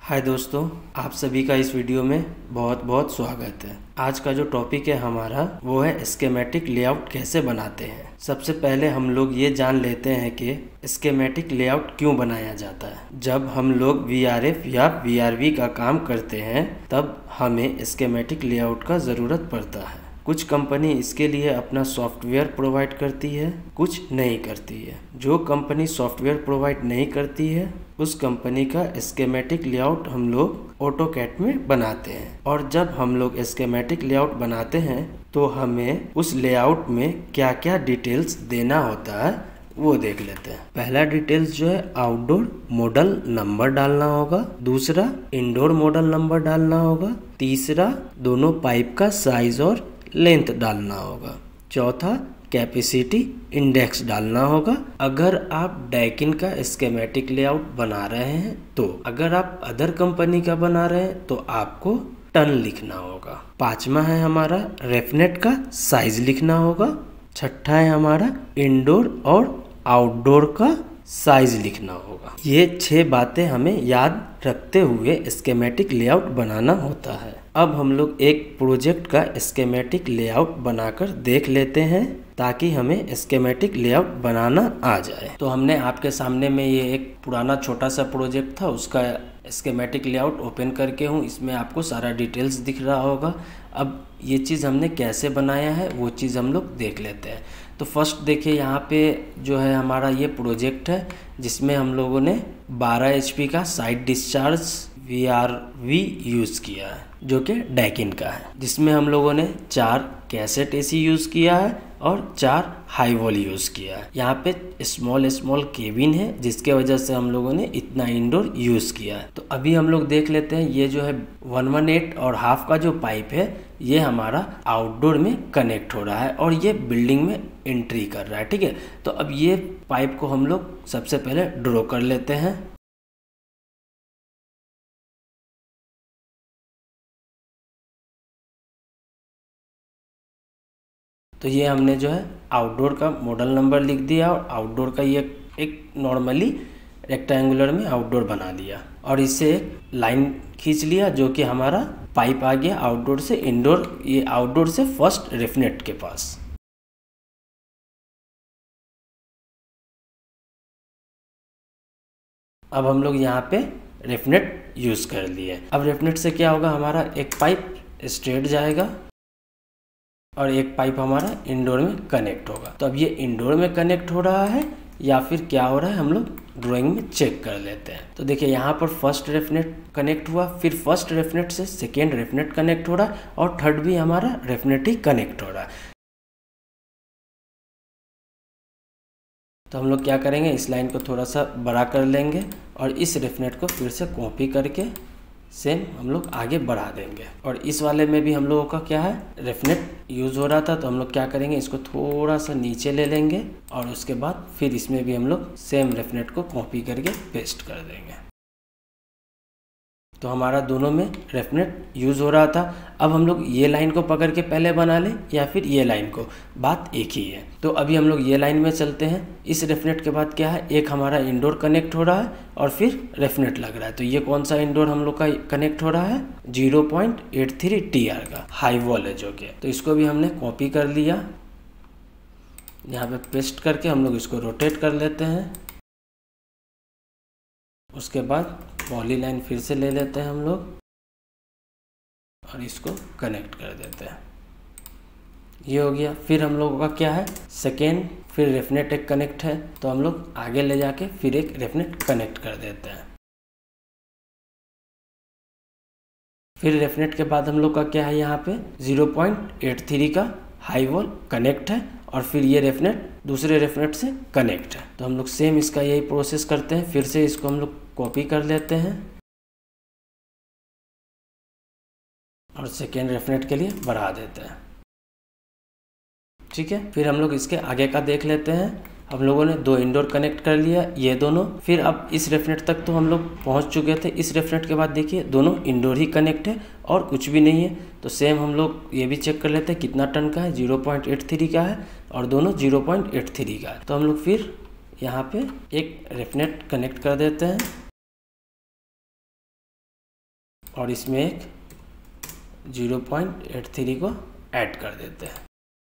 हाय दोस्तों, आप सभी का इस वीडियो में बहुत बहुत स्वागत है। आज का जो टॉपिक है हमारा वो है स्कीमेटिक लेआउट कैसे बनाते हैं। सबसे पहले हम लोग ये जान लेते हैं कि स्कीमेटिक लेआउट क्यों बनाया जाता है। जब हम लोग वीआरएफ या वीआरवी का काम करते हैं तब हमें स्कीमेटिक लेआउट का ज़रूरत पड़ता है। कुछ कंपनी इसके लिए अपना सॉफ्टवेयर प्रोवाइड करती है, कुछ नहीं करती है। जो कंपनी सॉफ्टवेयर प्रोवाइड नहीं करती है उस कंपनी का स्कीमेटिक लेआउट हम लोग ऑटोकैड में बनाते हैं। और जब हम लोग स्कीमेटिक लेआउट बनाते हैं तो हमें उस लेआउट में क्या क्या डिटेल्स देना होता है वो देख लेते हैं। पहला डिटेल्स जो है आउटडोर मॉडल नंबर डालना होगा, दूसरा इंडोर मॉडल नंबर डालना होगा, तीसरा दोनों पाइप का साइज और लेंथ डालना होगा, चौथा कैपेसिटी इंडेक्स डालना होगा। अगर आप डैकिन का स्कीमेटिक लेआउट बना रहे हैं तो अगर आप अदर कंपनी का बना रहे हैं तो आपको टन लिखना होगा। पांचवा है हमारा रेफनेट का साइज लिखना होगा। छठा है हमारा इंडोर और आउटडोर का साइज लिखना होगा। ये 6 बातें हमें याद रखते हुए स्कीमेटिक लेआउट बनाना होता है। अब हम लोग एक प्रोजेक्ट का स्कीमेटिक लेआउट बनाकर देख लेते हैं ताकि हमें स्कीमेटिक लेआउट बनाना आ जाए। तो हमने आपके सामने में ये एक पुराना छोटा सा प्रोजेक्ट था, उसका स्कीमेटिक लेआउट ओपन करके हूँ। इसमें आपको सारा डिटेल्स दिख रहा होगा। अब ये चीज़ हमने कैसे बनाया है वो चीज़ हम लोग देख लेते हैं। तो फर्स्ट देखिए, यहाँ पे जो है हमारा ये प्रोजेक्ट है जिसमें हम लोगों ने 12 HP का साइड डिस्चार्ज VRV यूज़ किया है जो कि डैकिन का है, जिसमें हम लोगों ने 4 कैसेट AC यूज़ किया है और 4 हाई वॉल यूज़ किया है। यहाँ पे स्मॉल केबिन है जिसके वजह से हम लोगों ने इतना इंडोर यूज़ किया है। तो अभी हम लोग देख लेते हैं, ये जो है 118 और हाफ का जो पाइप है ये हमारा आउटडोर में कनेक्ट हो रहा है और ये बिल्डिंग में एंट्री कर रहा है। ठीक है, तो अब ये पाइप को हम लोग सबसे पहले ड्रॉ कर लेते हैं। तो ये हमने जो है आउटडोर का मॉडल नंबर लिख दिया और आउटडोर का ये एक नॉर्मली रेक्टेंगुलर में आउटडोर बना लिया और इससे एक लाइन खींच लिया जो कि हमारा पाइप आ गया आउटडोर से इंडोर, ये आउटडोर से फर्स्ट रेफनेट के पास। अब हम लोग यहाँ पे रेफनेट यूज़ कर लिए। अब रेफनेट से क्या होगा, हमारा एक पाइप स्ट्रेट जाएगा और एक पाइप हमारा इंडोर में कनेक्ट होगा। तो अब ये इंडोर में कनेक्ट हो रहा है या फिर क्या हो रहा है हम लोग ड्राइंग में चेक कर लेते हैं। तो देखिए यहाँ पर फर्स्ट रेफनेट कनेक्ट हुआ, फिर फर्स्ट रेफनेट से सेकेंड रेफनेट कनेक्ट हो रहा है और थर्ड भी हमारा रेफनेट ही कनेक्ट हो रहा है। तो हम लोग क्या करेंगे, इस लाइन को थोड़ा सा बड़ा कर लेंगे और इस रेफनेट को फिर से कॉपी करके सेम हम लोग आगे बढ़ा देंगे। और इस वाले में भी हम लोगों का क्या है, रेफनेट यूज़ हो रहा था, तो हम लोग क्या करेंगे, इसको थोड़ा सा नीचे ले लेंगे और उसके बाद फिर इसमें भी हम लोग सेम रेफनेट को कॉपी करके पेस्ट कर देंगे। तो हमारा दोनों में रेफनेट यूज़ हो रहा था। अब हम लोग ये लाइन को पकड़ के पहले बना लें या फिर ये लाइन को, बात एक ही है। तो अभी हम लोग ये लाइन में चलते हैं। इस रेफनेट के बाद क्या है, एक हमारा इंडोर कनेक्ट हो रहा है और फिर रेफनेट लग रहा है। तो ये कौन सा इंडोर हम लोग का कनेक्ट हो रहा है, 0.83 TR का हाई वॉल है जो कि। तो इसको भी हमने कॉपी कर लिया, यहाँ पे पेस्ट करके हम लोग इसको रोटेट कर लेते हैं। उसके बाद पॉली लाइन फिर से ले लेते हैं हम लोग और इसको कनेक्ट कर देते हैं। ये हो गया। फिर हम लोगों का क्या है, सेकेंड फिर रेफनेट एक कनेक्ट है तो हम लोग आगे ले जाके फिर एक रेफनेट कनेक्ट कर देते हैं। फिर रेफनेट के बाद हम लोग का क्या है, यहाँ पे 0.83 का हाई वॉल कनेक्ट है और फिर ये रेफनेट दूसरे रेफनेट से कनेक्ट है। तो हम लोग सेम इसका यही प्रोसेस करते हैं। फिर से इसको हम लोग कॉपी कर लेते हैं और सेकेंड रेफनेट के लिए बढ़ा देते हैं। ठीक है, फिर हम लोग इसके आगे का देख लेते हैं। हम लोगों ने 2 इंडोर कनेक्ट कर लिया, ये दोनों। फिर अब इस रेफनेट तक तो हम लोग पहुंच चुके थे। इस रेफनेट के बाद देखिए दोनों इंडोर ही कनेक्ट है और कुछ भी नहीं है। तो सेम हम लोग ये भी चेक कर लेते हैं कितना टन का है, 0.83 का है और दोनों 0.83 का है। तो हम लोग फिर यहाँ पे एक रेफनेट कनेक्ट कर देते हैं और इसमें एक 0.83 को ऐड कर देते हैं।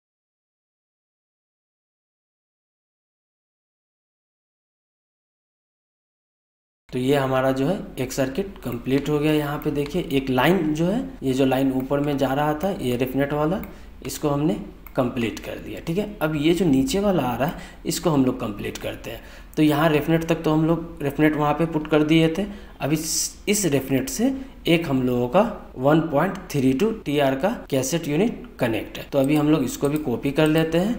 तो ये हमारा जो है एक सर्किट कंप्लीट हो गया। यहाँ पे देखिए एक लाइन जो है, ये जो लाइन ऊपर में जा रहा था ये रेफनेट वाला, इसको हमने कंप्लीट कर दिया। ठीक है, अब ये जो नीचे वाला आ रहा है इसको हम लोग कंप्लीट करते हैं। तो यहाँ रेफनेट तक तो हम लोग रेफनेट वहाँ पे पुट कर दिए थे। अब इस रेफनेट से एक हम लोगों का 1.32 TR का कैसेट यूनिट कनेक्ट है। तो अभी हम लोग इसको भी कॉपी कर लेते हैं।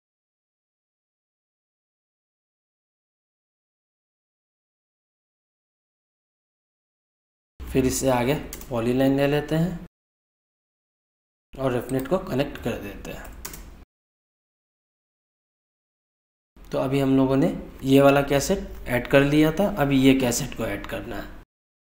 फिर इससे आगे पॉली लाइन ले लेते हैं और रेफनेट को कनेक्ट कर देते हैं। तो अभी हम लोगों ने ये वाला कैसेट ऐड कर लिया था, अभी ये कैसेट को ऐड करना है।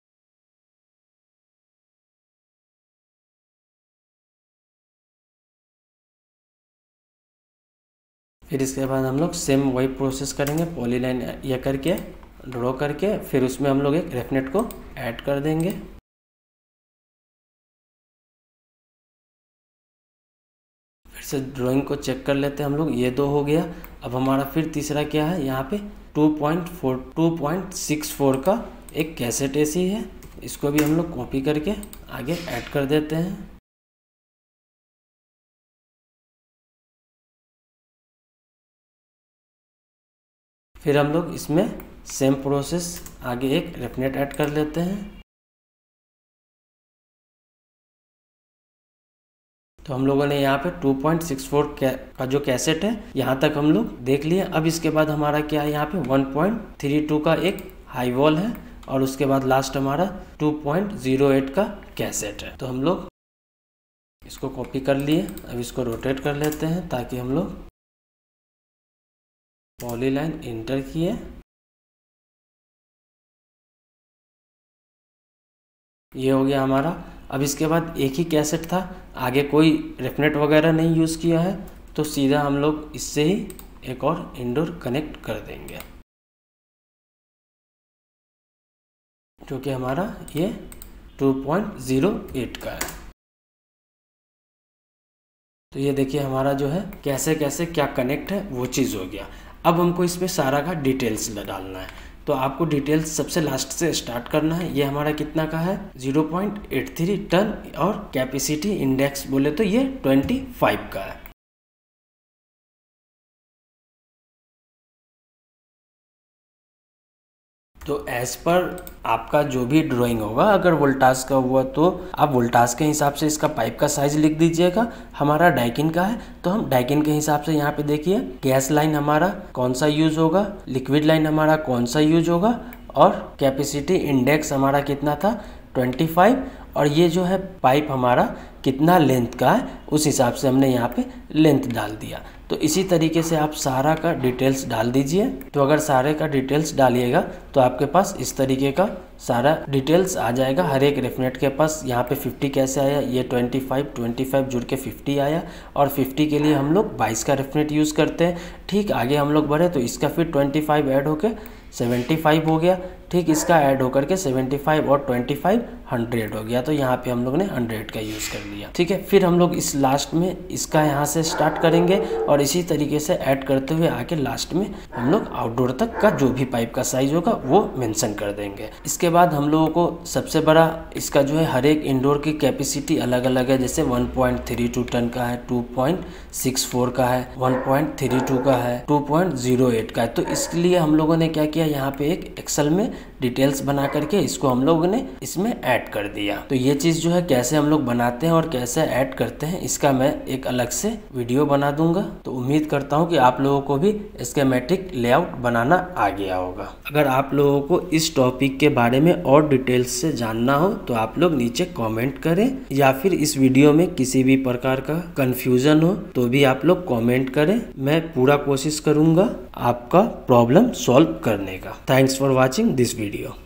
फिर इसके बाद हम लोग सेम वही प्रोसेस करेंगे, पॉली लाइन ये करके ड्रॉ करके फिर उसमें हम लोग एक रेफनेट को ऐड कर देंगे। फिर से ड्राइंग को चेक कर लेते हैं हम लोग, ये 2 हो गया। अब हमारा फिर तीसरा क्या है, यहाँ पे 2.64 का एक कैसेट एसी है, इसको भी हम लोग कॉपी करके आगे ऐड कर देते हैं। फिर हम लोग इसमें सेम प्रोसेस आगे एक रेफनेट ऐड कर लेते हैं। तो हम लोगों ने यहाँ पे 2.64 का जो कैसेट है यहाँ तक हम लोग देख लिए। अब इसके बाद हमारा क्या है, यहाँ पे 1.32 का एक हाई वॉल है और उसके बाद लास्ट हमारा 2.08 का कैसेट है। तो हम लोग इसको कॉपी कर लिए। अब इसको रोटेट कर लेते हैं ताकि हम लोग पॉली लाइन इंटर किए। ये हो गया हमारा। अब इसके बाद एक ही कैसेट था, आगे कोई रेफनेट वगैरह नहीं यूज़ किया है, तो सीधा हम लोग इससे ही एक और इंडोर कनेक्ट कर देंगे, जो कि हमारा ये 2.08 का है। तो ये देखिए हमारा जो है कैसे कैसे क्या कनेक्ट है वो चीज़ हो गया। अब हमको इसमें सारा का डिटेल्स डालना है। तो आपको डिटेल्स सबसे लास्ट से स्टार्ट करना है। ये हमारा कितना का है, 0.83 टन और कैपेसिटी इंडेक्स बोले तो ये 25 का है। तो एज पर आपका जो भी ड्राइंग होगा, अगर वोल्टास का हुआ तो आप वोल्टास के हिसाब से इसका पाइप का साइज लिख दीजिएगा। हमारा डाइकिन का है तो हम डाइकिन के हिसाब से यहाँ पे देखिए गैस लाइन हमारा कौन सा यूज होगा, लिक्विड लाइन हमारा कौन सा यूज होगा और कैपेसिटी इंडेक्स हमारा कितना था 25, और ये जो है पाइप हमारा कितना लेंथ का है उस हिसाब से हमने यहाँ पे लेंथ डाल दिया। तो इसी तरीके से आप सारा का डिटेल्स डाल दीजिए। तो अगर सारे का डिटेल्स डालिएगा तो आपके पास इस तरीके का सारा डिटेल्स आ जाएगा। हर एक रेफनेट के पास यहाँ पे 50 कैसे आया, ये 25 जुड़ के 50 आया, और 50 के लिए हम लोग 22 का रेफनेट यूज़ करते हैं। ठीक, आगे हम लोग बढ़े तो इसका फिर 25 ऐड होके 75 हो गया। ठीक, इसका ऐड होकर के 75 और 25 100 हो गया। तो यहाँ पे हम लोग ने 100 का यूज़ कर लिया। ठीक है, फिर हम लोग इस लास्ट में इसका यहाँ से स्टार्ट करेंगे और इसी तरीके से ऐड करते हुए आके लास्ट में हम लोग आउटडोर तक का जो भी पाइप का साइज होगा वो मेंशन कर देंगे। इसके बाद हम लोगों को सबसे बड़ा इसका जो है हर एक इंडोर की कैपेसिटी अलग अलग है। जैसे 1.32 टन का है, 2.64 का है, 1.32 का है, 2.08 का है। तो इसलिए हम लोगों ने क्या किया, यहाँ पे एक एक्सेल में डिटेल्स बना करके इसको हम लोगों ने इसमें ऐड कर दिया। तो ये चीज़ जो है कैसे हम लोग बनाते हैं और कैसे ऐड करते हैं इसका मैं एक अलग से वीडियो बना दूंगा। तो उम्मीद करता हूँ कि आप लोगों को भी स्कीमेटिक लेआउट बनाना आ गया होगा। अगर आप लोगों को इस टॉपिक के बारे में और डिटेल्स से जानना हो तो आप लोग नीचे कमेंट करें, या फिर इस वीडियो में किसी भी प्रकार का कंफ्यूजन हो तो भी आप लोग कमेंट करें। मैं पूरा कोशिश करूंगा आपका प्रॉब्लम सॉल्व करने का। Thanks for watching this video.